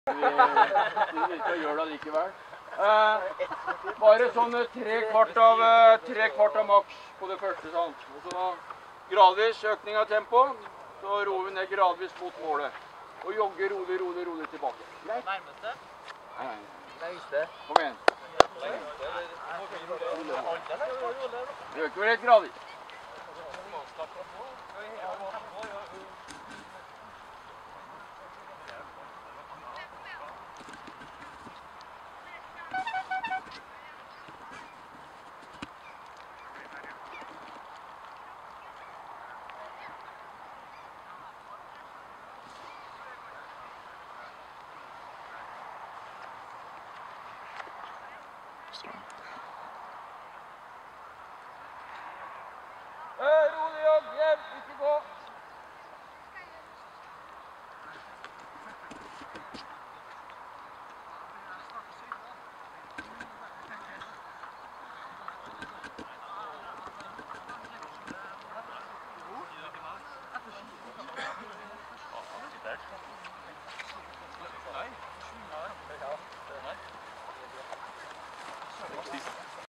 Vi skal gjøre det likevel. Bare sånn tre kvart av maks på det første, sant? Og så gradvis økning av tempo, så roer vi ned gradvis mot målet. Og jogger rolig tilbake. Greit? Nærmeste? Nei. Lengste? Kom igjen. Vi øker helt gradvis. Strong.